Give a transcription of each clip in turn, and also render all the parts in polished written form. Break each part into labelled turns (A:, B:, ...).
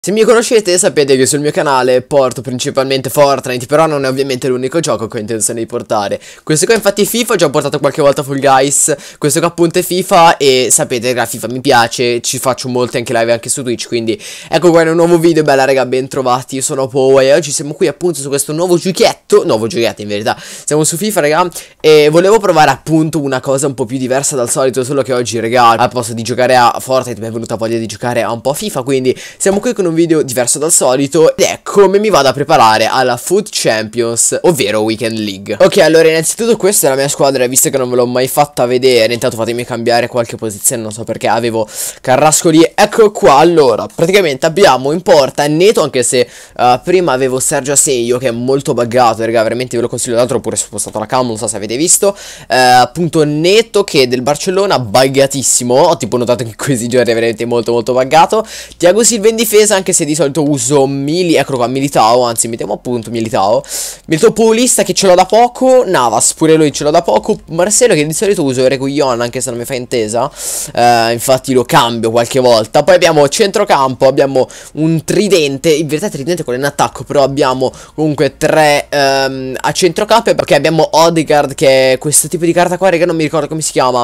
A: Se mi conoscete sapete che sul mio canale porto principalmente Fortnite, però non è ovviamente l'unico gioco che ho intenzione di portare. Questo qua infatti FIFA, ho già portato qualche volta Fall Guys, questo qua appunto è FIFA e sapete che FIFA mi piace, ci faccio molte anche live anche su Twitch, quindi ecco qua in un nuovo video, bella raga, ben trovati, io sono Poe e oggi siamo qui appunto su questo nuovo giochietto in verità, siamo su FIFA raga e volevo provare appunto una cosa un po' più diversa dal solito, solo che oggi raga al posto di giocare a Fortnite mi è venuta voglia di giocare a un po' FIFA, quindi siamo qui con un video diverso dal solito ed è come mi vado a preparare alla Foot Champions, ovvero Weekend League. Ok, allora innanzitutto questa è la mia squadra, visto che non ve l'ho mai fatta vedere, intanto fatemi cambiare qualche posizione, non so perché avevo Carrasco lì, ecco qua. Allora praticamente abbiamo in porta Neto, anche se prima avevo Sergio Asenjo che è molto buggato raga, veramente ve lo consiglio, d'altro ho pure spostato la cam, non so se avete visto, appunto Neto che è del Barcellona, buggatissimo, ho tipo notato che in questi giorni è veramente molto buggato. Thiago Silva in difesa, anche se di solito uso eccolo qua, Militao, anzi mettiamo appunto Militao Paulista che ce l'ho da poco, Navas pure lui ce l'ho da poco, Marcelo che di solito uso Reguilon anche se non mi fa intesa, infatti lo cambio qualche volta. Poi abbiamo centrocampo, abbiamo un tridente, in verità tridente quello in attacco, però abbiamo comunque tre a centrocampo perché abbiamo Odegaard che è questo tipo di carta qua raga, non mi ricordo come si chiama,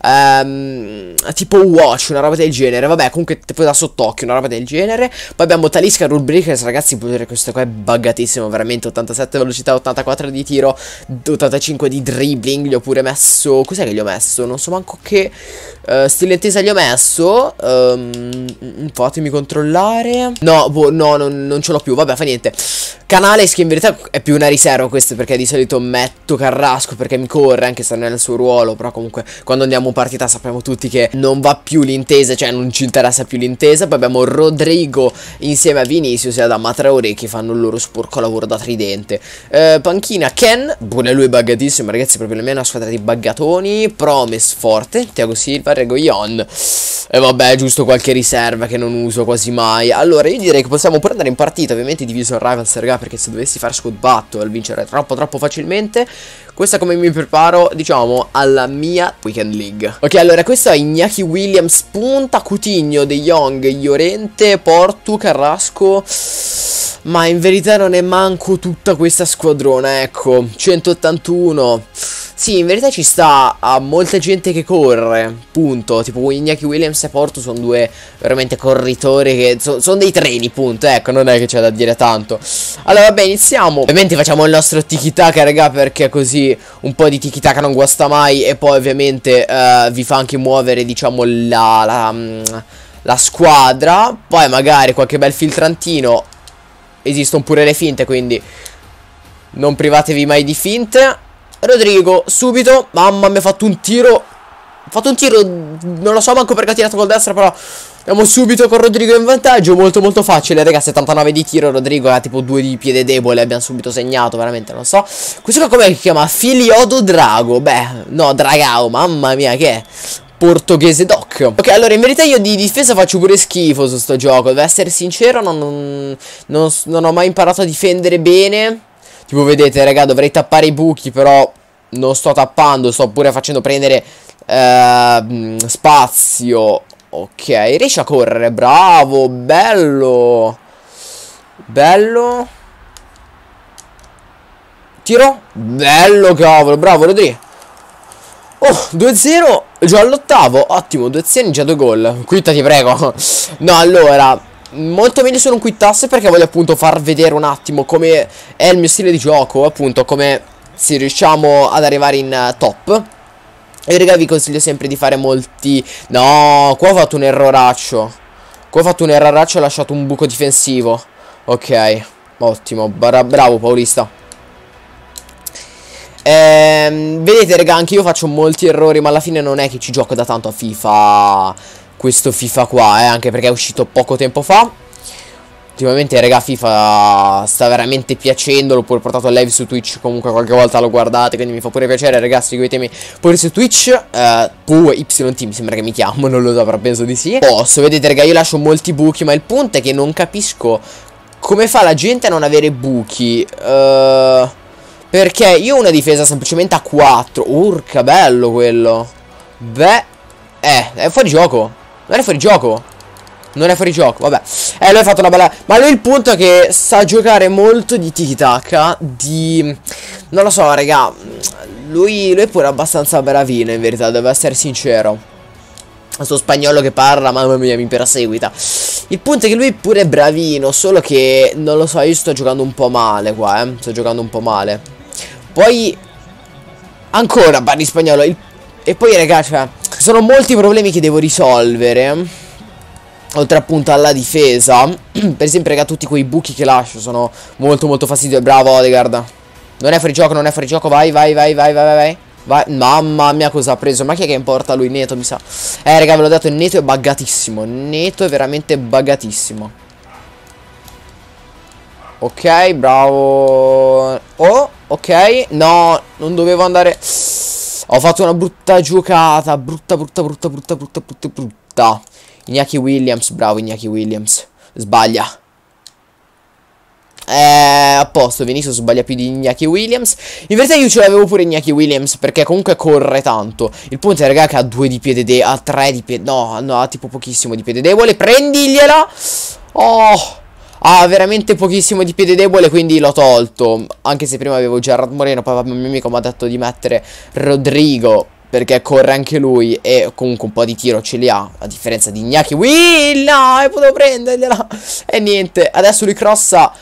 A: tipo Watch, una roba del genere, vabbè comunque tipo da sott'occhio, una roba del genere. Poi abbiamo Talisca Rulebreakers, ragazzi, questo qua è buggatissimo, veramente 87 velocità, 84 di tiro, 85 di dribbling, gli ho pure messo, cos'è che gli ho messo? Non so manco che stile intesa gli ho messo, fatemi controllare, no, boh, no, non ce l'ho più, vabbè, fa niente. Canales che in verità è più una riserva questo, perché di solito metto Carrasco perché mi corre, anche se non è nel suo ruolo, però comunque quando andiamo in partita sappiamo tutti che non va più l'intesa, cioè non ci interessa più l'intesa. Poi abbiamo Rodrigo insieme a Vinicius e ad Traoré che fanno il loro sporco lavoro da tridente. Panchina Ken, pure lui buggatissimo ragazzi, proprio la mia è una squadra di buggatoni. Promes forte, Thiago Silva, Reguilon e vabbè giusto qualche riserva che non uso quasi mai. Allora io direi che possiamo pure andare in partita, ovviamente diviso in Rivals raga, perché se dovessi fare squad battle vincere troppo facilmente. Questa come mi preparo diciamo alla mia Weekend League. Ok, allora questo è Iñaki Williams, punta, Coutinho, De Jong, Llorente, Portu, Carrasco, ma in verità non è manco tutta questa squadrona, ecco, 181. Sì, in verità ci sta a molta gente che corre, punto. Tipo Iñaki Williams e Porto sono due veramente corritori che sono dei treni, punto. Ecco, non è che c'è da dire tanto. Allora, vabbè, iniziamo. Ovviamente facciamo il nostro tiki-taka, raga, perché così un po' di tiki-taka non guasta mai. E poi ovviamente vi fa anche muovere, diciamo, la squadra. Poi magari qualche bel filtrantino. Esistono pure le finte, quindi non privatevi mai di finte. Rodrigo, subito, mamma mi ha fatto un tiro. Ha fatto un tiro, non lo so manco perché ha tirato col destra, però andiamo subito con Rodrigo in vantaggio, molto facile, raga, 79 di tiro, Rodrigo ha tipo 2 di piede debole, abbiamo subito segnato, veramente, non so. Questo qua come si chiama? Filiodo Drago, beh, no, Dragao, mamma mia, che è? Portoghese doc. Ok, allora in verità io di difesa faccio pure schifo su sto gioco, devo essere sincero, non ho mai imparato a difendere bene. Tipo vedete raga, dovrei tappare i buchi, però non sto tappando, sto pure facendo prendere spazio. Ok, riesce a correre, bravo, bello. Bello. Tiro, bello cavolo, bravo Rodrigo. Oh, 2-0, già all'ottavo, ottimo, 2 azioni, già 2 gol. Quitta ti prego. No, allora molto meglio se non quittasse, perché voglio appunto far vedere un attimo come è il mio stile di gioco, appunto come se riusciamo ad arrivare in top. E raga vi consiglio sempre di fare molti... No, qua ho fatto un erroraccio. Qua ho fatto un erroraccio e ho lasciato un buco difensivo. Ok, ottimo, bravo Paulista. Vedete raga, anche io faccio molti errori, ma alla fine non è che ci gioco da tanto a FIFA, questo FIFA qua, anche perché è uscito poco tempo fa. Ultimamente raga FIFA sta veramente piacendo, l'ho pure portato a live su Twitch, comunque qualche volta lo guardate, quindi mi fa pure piacere ragazzi, seguitemi pure su Twitch. YT mi sembra che mi chiamo, non lo so, però penso di sì. Posso, vedete raga, io lascio molti buchi, ma il punto è che non capisco come fa la gente a non avere buchi, perché io ho una difesa semplicemente a 4. Urca, bello quello. Beh, è fuori gioco. Non è fuori gioco. Non è fuori gioco, vabbè. Lui ha fatto una bella... Ma lui il punto è che sa giocare molto di tiki-taka. Non lo so, raga. Lui è pure abbastanza bravino, in verità, devo essere sincero. Sto spagnolo che parla, mamma mia, mi perseguita. Il punto è che lui pure è bravino, solo che, non lo so, io sto giocando un po' male qua, sto giocando un po' male. Poi, ancora parli spagnolo. E poi, raga, cioè, ci sono molti problemi che devo risolvere. Oltre appunto alla difesa. Per esempio, raga, tutti quei buchi che lascio sono molto molto fastidiosi. Bravo, Odegaard. Non è fuori gioco, non è fuori gioco. Vai, vai, vai, vai, vai, vai. Vai. Mamma mia, cosa ha preso? Ma chi è che importa lui? Neto, mi sa. Raga, ve l'ho detto, Neto è buggatissimo. Neto è veramente buggatissimo. Ok, bravo. Oh, ok. No, non dovevo andare. Ho fatto una brutta giocata. Brutta. Iñaki Williams, bravo Iñaki Williams. Sbaglia. A posto, Vinicius sbaglia più di Iñaki Williams. In verità io ce l'avevo pure Iñaki Williams, perché comunque corre tanto. Il punto è, raga, che ha 2 di piede debole. Ha 3 di piede. No, ha tipo pochissimo di piede debole. Prendigliela. Oh, ha veramente pochissimo di piede debole, quindi l'ho tolto. Anche se prima avevo Gerard Moreno. Poi il mio amico mi ha detto di mettere Rodrigo, perché corre anche lui e comunque un po' di tiro ce li ha, a differenza di Iñaki Will. No, e potevo prendergliela. E niente, adesso lui crossa.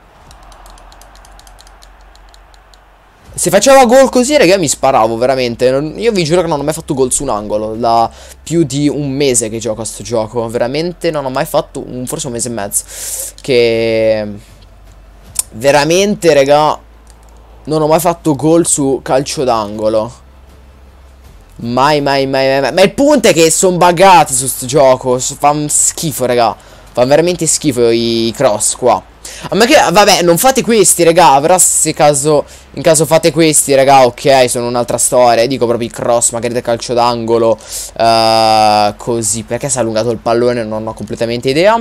A: Se faceva gol così, raga, mi sparavo veramente. Io vi giuro che non ho mai fatto gol su un angolo. Da più di un mese che gioco a sto gioco. Veramente non ho mai fatto, forse un mese e mezzo. Che veramente, raga, non ho mai fatto gol su calcio d'angolo. Mai. Ma il punto è che sono buggati su sto gioco. Fanno schifo, raga. Fanno veramente schifo i cross qua. A me che, vabbè, non fate questi, raga. Però se in caso fate questi, raga, ok, sono un'altra storia. Dico proprio i cross, magari da calcio d'angolo, così. Perché si è allungato il pallone? Non ho completamente idea.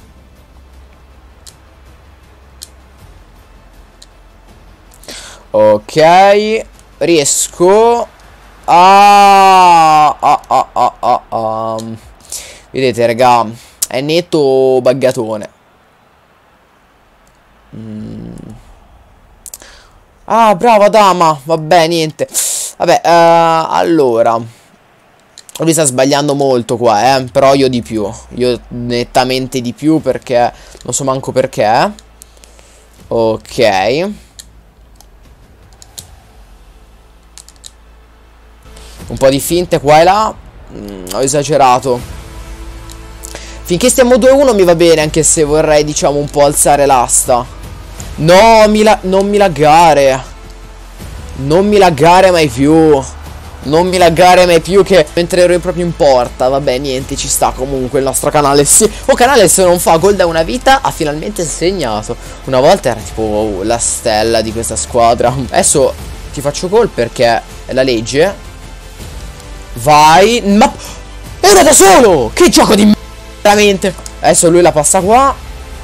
A: Ok, riesco vedete, raga, è netto buggatone. Ah, brava dama. Vabbè, niente. Vabbè, allora, lui sta sbagliando molto qua, però io di più. Io nettamente di più, perché non so manco perché. Ok. Un po' di finte qua e là. Ho esagerato. Finché stiamo 2-1 mi va bene, anche se vorrei, diciamo, un po' alzare l'asta. No, non mi laggare. Non mi laggare mai più. Non mi laggare mai più, che entrerò proprio in porta. Vabbè, niente, ci sta comunque il nostro canale. Sì. Oh, canale, se non fa gol da una vita, ha finalmente segnato. Una volta era tipo la stella di questa squadra. Adesso ti faccio gol perché è la legge. Vai. Ma era da solo. Che gioco di veramente. Adesso lui la passa qua.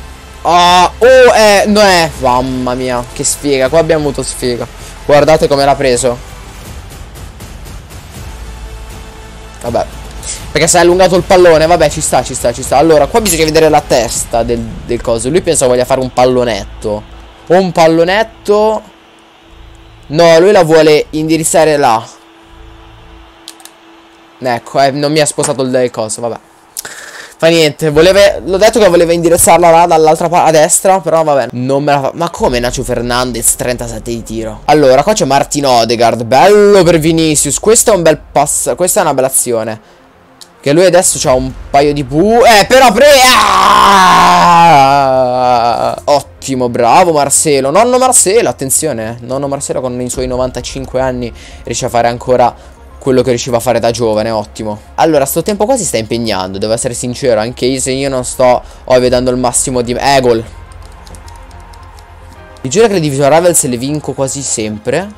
A: No è. Mamma mia, che sfiga. Qua abbiamo avuto sfiga. Guardate come l'ha preso. Vabbè, perché si è allungato il pallone. Vabbè, ci sta. Allora, qua bisogna vedere la testa del coso. Lui pensa voglia fare un pallonetto. Un pallonetto. No, lui la vuole indirizzare là. Ecco, non mi ha spostato il coso, vabbè. Fa niente, l'ho detto che voleva indirizzarla là dall'altra parte a destra, però vabbè, non me la fa. Ma come Nacho Fernandez 37 di tiro? Allora, qua c'è Martin Odegaard, bello per Vinicius. Questo è un bel pass, questa è una bella azione. Che lui adesso c'ha un paio di però ottimo, bravo Marcelo. Nonno Marcelo, attenzione, nonno Marcelo con i suoi 95 anni riesce a fare ancora quello che riusciva a fare da giovane, ottimo. Allora, sto tempo qua si sta impegnando, devo essere sincero, anche se io non sto vedendo il massimo di... gol. Mi giuro che le Division Rivals le vinco quasi sempre.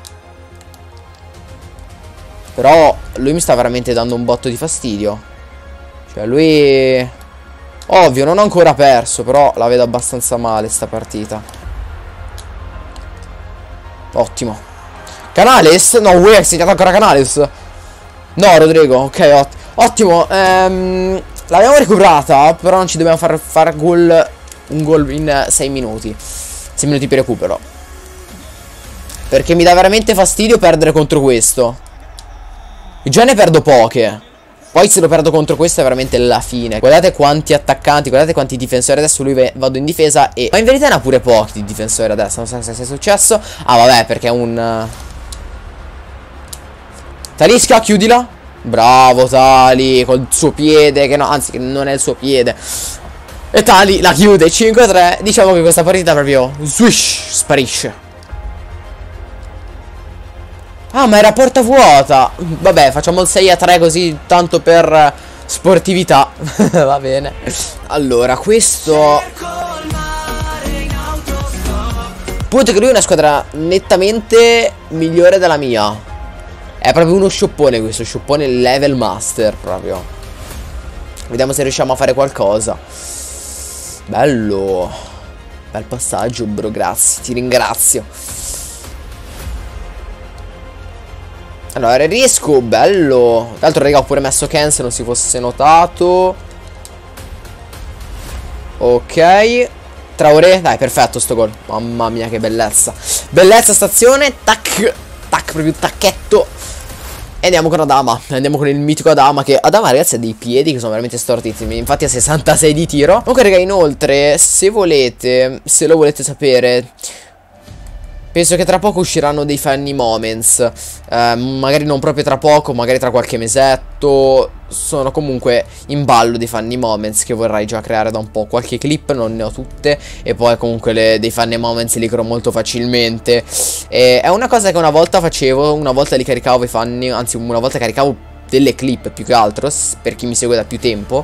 A: Però lui mi sta veramente dando un botto di fastidio. Cioè lui... Ovvio, non ho ancora perso, però la vedo abbastanza male sta partita. Ottimo. Canales? No, hai segnato ancora Canales. No, Rodrigo, ok, ottimo. L'abbiamo recuperata, però non ci dobbiamo far gol. Un gol in 6 minuti. 6 minuti per recupero. Perché mi dà veramente fastidio perdere contro questo. Già ne perdo poche. Poi se lo perdo contro questo è veramente la fine. Guardate quanti attaccanti, guardate quanti difensori. Adesso lui vado in difesa e... Ma in verità ne ha pure pochi di difensori adesso. Non so se è successo. Ah vabbè, perché è un... Talisca, chiudila. Bravo Tali, col suo piede. Che no, anzi che non è il suo piede. E Tali la chiude 5-3. Diciamo che questa partita proprio swish, sparisce. Ah, ma era porta vuota. Vabbè, facciamo il 6-3 così, tanto per sportività. Va bene. Allora, questo... Punto che lui è una squadra nettamente migliore della mia. È proprio uno scioppone questo, scioppone level master proprio. Vediamo se riusciamo a fare qualcosa. Bello. Bel passaggio, bro, grazie, ti ringrazio. Allora, riesco, bello. Tra l'altro, raga, ho pure messo Ken se non si fosse notato. Ok. Traoré, dai, perfetto sto gol. Mamma mia, che bellezza. Bellezza stazione, tac. Tac, proprio tacchetto. E andiamo con Adama. Andiamo con il mitico Adama. Che Adama, ragazzi, ha dei piedi che sono veramente stortissimi. Infatti ha 66 di tiro. Comunque, raga, inoltre, se volete, se lo volete sapere, penso che tra poco usciranno dei funny moments. Magari non proprio tra poco, magari tra qualche mesetto. Sono comunque in ballo dei funny moments che vorrei già creare da un po'. Qualche clip, non ne ho tutte. E poi comunque dei funny moments li creo molto facilmente. È una cosa che una volta facevo. Una volta li caricavo i funny. Anzi, una volta caricavo delle clip più che altro, per chi mi segue da più tempo.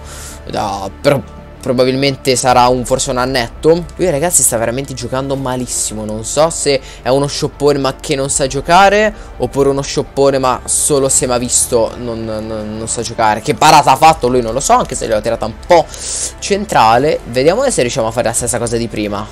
A: Probabilmente sarà forse un annetto. Lui, ragazzi, sta veramente giocando malissimo. Non so se è uno scioppone ma che non sa giocare, oppure uno scioppone ma solo se mi ha visto non sa giocare. Che parata ha fatto lui non lo so, anche se l'ho tirata un po' centrale. Vediamo se riusciamo a fare la stessa cosa di prima.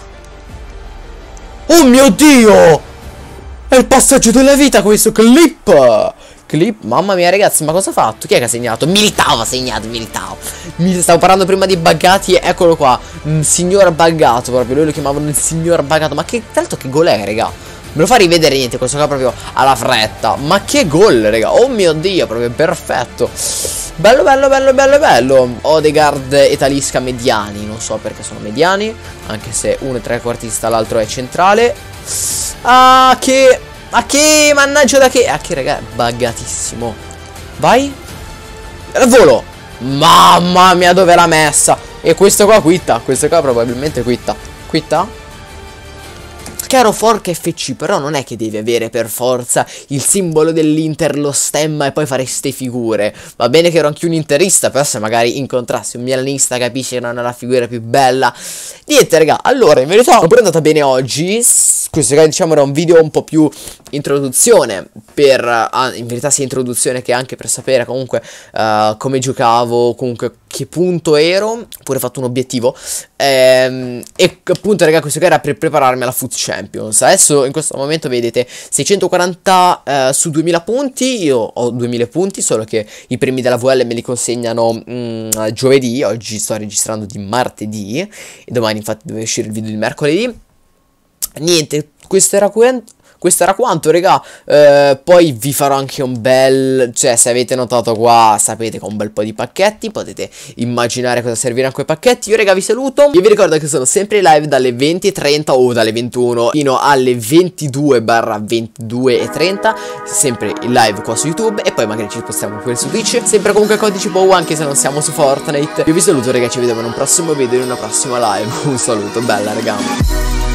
A: Oh mio Dio! È il passaggio della vita questo clip! Mamma mia, ragazzi, ma cosa ha fatto? Chi è che ha segnato? Militao ha segnato, Militao. Stavo parlando prima di buggati, eccolo qua. Signor buggato, proprio. Lui lo chiamavano il signor buggato. Ma che, tra l'altro, che gol è, raga? Me lo fa rivedere niente, questo qua proprio alla fretta. Ma che gol, raga. Oh mio Dio, proprio perfetto. Bello, bello, bello, bello, bello. Odegaard e Talisca mediani. Non so perché sono mediani, anche se uno è trequartista, l'altro è centrale. Ah, che... Ma che, mannaggia da che... Ah, che, raga, buggatissimo. Vai. Al volo. Mamma mia, dove l'ha messa. E questo qua quitta. Questo qua probabilmente quitta. Quitta? Chiaro fork FC, però non è che devi avere per forza il simbolo dell'Inter, lo stemma e poi fare ste figure. Va bene che ero anche un interista, però se magari incontrassi un milanista capisci che non è la figura più bella. Niente, raga, allora in verità è pure andata bene oggi. Questo diciamo era un video un po' più introduzione per... in verità sia introduzione che anche per sapere comunque come giocavo, comunque che punto ero. Pure fatto un obiettivo. E appunto, raga, questo era per prepararmi alla Foot Champions. Adesso in questo momento vedete 640 su 2000 punti. Io ho 2000 punti, solo che i premi della VL me li consegnano giovedì. Oggi sto registrando di martedì e domani infatti deve uscire il video di mercoledì. Niente, questo era quanto, raga. Poi vi farò anche un bel... Cioè, se avete notato qua, sapete che ho un bel po' di pacchetti. Potete immaginare cosa serviranno quei pacchetti. Io, raga, vi saluto. Io vi ricordo che sono sempre in live dalle 20:30 o dalle 21 fino alle 22/22:30. Sempre in live qua su YouTube. E poi magari ci spostiamo pure su Twitch. Sempre comunque codice POW, anche se non siamo su Fortnite. Io vi saluto, raga, ci vediamo in un prossimo video, in una prossima live. Un saluto, bella, raga.